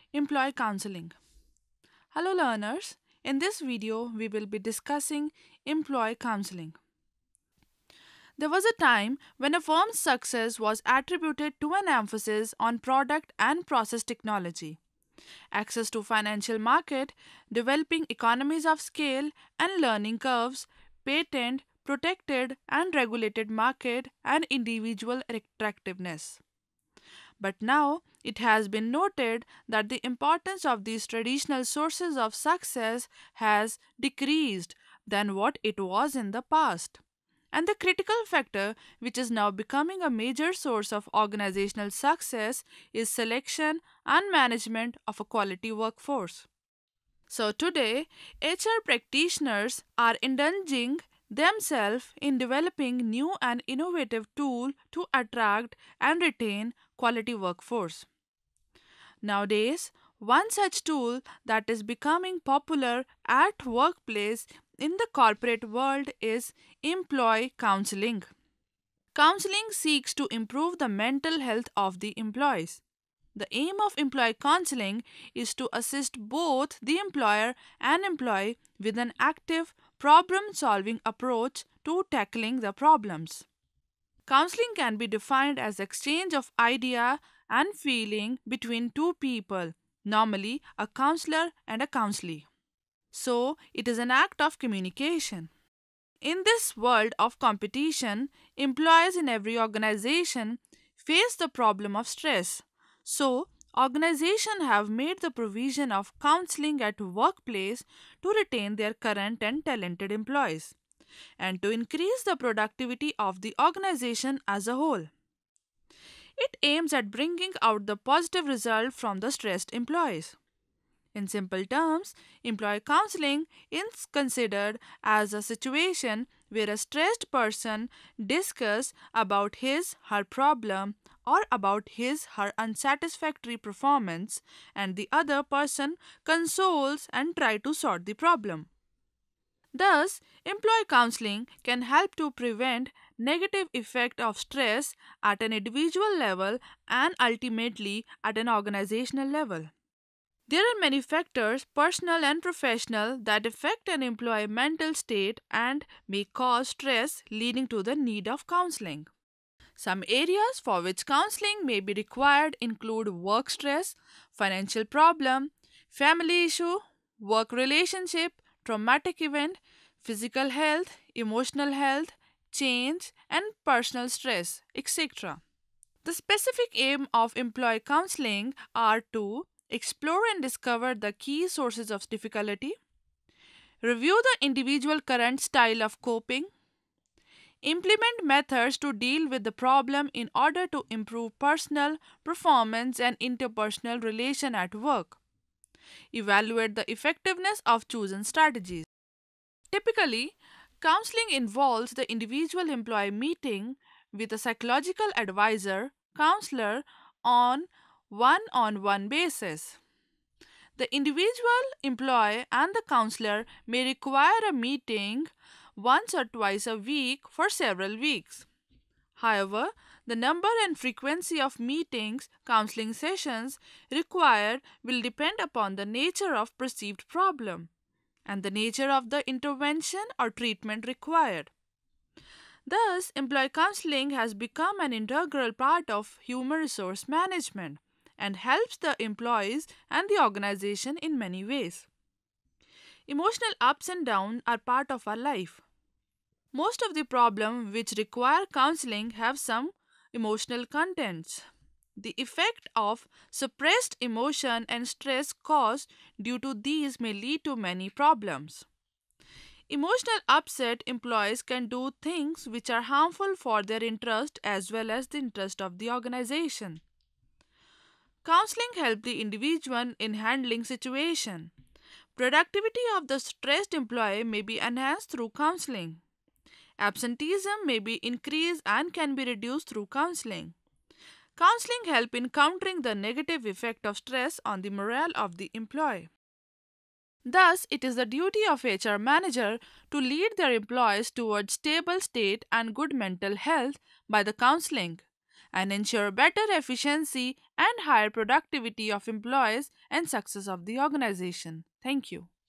Employee counseling. Hello learners, in this video we will be discussing employee counseling. There was a time when a firm's success was attributed to an emphasis on product and process technology, access to financial market, developing economies of scale and learning curves, patent, protected and regulated market and individual attractiveness. But now it has been noted that the importance of these traditional sources of success has decreased than what it was in the past. And the critical factor, which is now becoming a major source of organizational success, is selection and management of a quality workforce. So today, HR practitioners are indulging themselves in developing new and innovative tools to attract and retain quality workforce. Nowadays, one such tool that is becoming popular at workplace in the corporate world is employee counseling. Counseling seeks to improve the mental health of the employees. The aim of employee counseling is to assist both the employer and employee with an active problem solving approach to tackling the problems. Counseling can be defined as exchange of idea and feeling between two people, normally a counselor and a counselee. So, it is an act of communication. In this world of competition, employees in every organization face the problem of stress. So, organizations have made the provision of counseling at workplace to retain their current and talented employees and to increase the productivity of the organization as a whole. It aims at bringing out the positive result from the stressed employees. In simple terms, employee counseling is considered as a situation where a stressed person discusses about his/her problem or about his/her unsatisfactory performance and the other person consoles and try to sort the problem. Thus, employee counseling can help to prevent negative effect of stress at an individual level and ultimately at an organizational level. There are many factors, personal and professional, that affect an employee mental state and may cause stress, leading to the need of counseling. Some areas for which counseling may be required include work stress, financial problem, family issue, work relationship, traumatic event, physical health, emotional health, change, and personal stress, etc. The specific aim of employee counseling are to explore and discover the key sources of difficulty, review the individual current style of coping, implement methods to deal with the problem in order to improve personal performance and interpersonal relation at work, evaluate the effectiveness of chosen strategies. Typically, counseling involves the individual employee meeting with a psychological advisor, counselor on one basis. The individual employee and the counselor may require a meeting once or twice a week for several weeks. However, the number and frequency of meetings, counseling sessions required will depend upon the nature of perceived problem and the nature of the intervention or treatment required. Thus, employee counseling has become an integral part of human resource management and helps the employees and the organization in many ways. Emotional ups and downs are part of our life. Most of the problems which require counseling have some emotional contents. The effect of suppressed emotion and stress caused due to these may lead to many problems. Emotional upset employees can do things which are harmful for their interest as well as the interest of the organization. Counseling helps the individual in handling situation. Productivity of the stressed employee may be enhanced through counseling. Absenteeism may be increased and can be reduced through counseling. Counseling helps in countering the negative effect of stress on the morale of the employee. Thus, it is the duty of HR manager to lead their employees towards stable state and good mental health by the counseling. and ensure better efficiency and higher productivity of employees and success of the organization. Thank you.